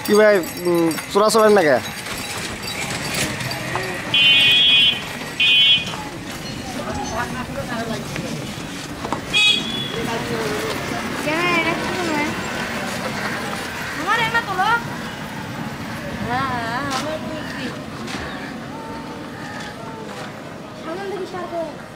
কি ভাই চোরা চলেন নাকি? আমার এমা তোলো হ্যাঁ আমার বুঝছি সামনে দিকে সাথে